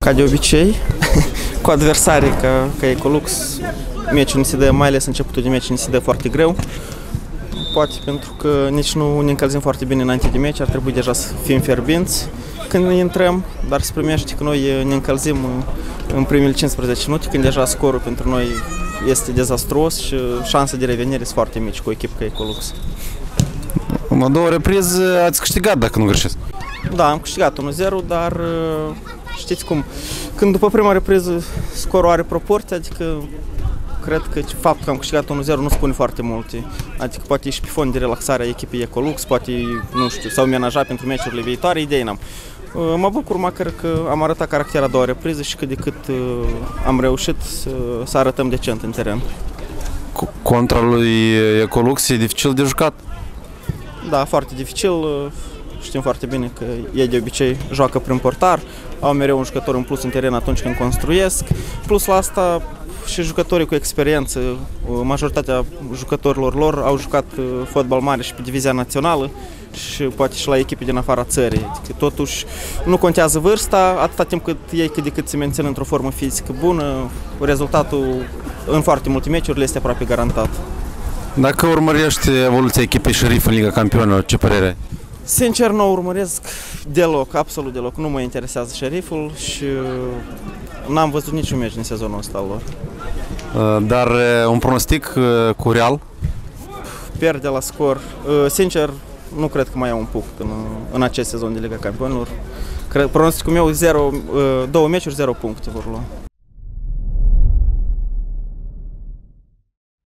Ca de obicei, cu adversarii ca Ecolux, meciul ne se dă, mai ales începutul de meci, ne se dă foarte greu. Poate pentru că nici nu ne încălzim foarte bine înainte de meci, ar trebui deja să fim fierbinți când ne intrăm, dar se primește că noi ne încălzim în primele 15 minute, când deja scorul pentru noi este dezastruos și șansa de revenire sunt foarte mici cu o echipă ca Ecolux. În a doua repriză ați câștigat, dacă nu greșesc. Da, am câștigat 1-0, dar știți cum, când după prima repriză scorul are proporții, adică cred că faptul că am câștigat 1-0 nu spune foarte multe. Adică poate și pe fond de relaxare a echipei Ecolux, poate, nu știu, s-au menajat pentru meciurile viitoare, idei n-am. Mă bucur măcar că am arătat caracterul a doua repriză și cât de cât am reușit să arătăm decent în teren. Contra lui Ecolux e dificil de jucat? Da, foarte dificil. Știm foarte bine că ei de obicei joacă prin portar, au mereu un jucător în plus în teren atunci când construiesc. Plus la asta și jucătorii cu experiență, majoritatea jucătorilor lor au jucat fotbal mare și pe divizia națională și poate și la echipe din afara țării. Adică totuși nu contează vârsta, atâta timp cât ei cât de cât se mențin într-o formă fizică bună, rezultatul în foarte multe meciuri le este aproape garantat. Dacă urmărești evoluția echipei Șerif în Liga Campionilor, ce părere ai? Sincer, nu o urmăresc deloc, absolut deloc. Nu mă interesează Șeriful și n-am văzut niciun meci din sezonul ăsta al lor. Dar un pronostic cu Real? Pierde la scor. Sincer, nu cred că mai au un punct în acest sezon de Liga Campionilor. Pronosticul meu 2 meciuri, 0 puncte vor lua.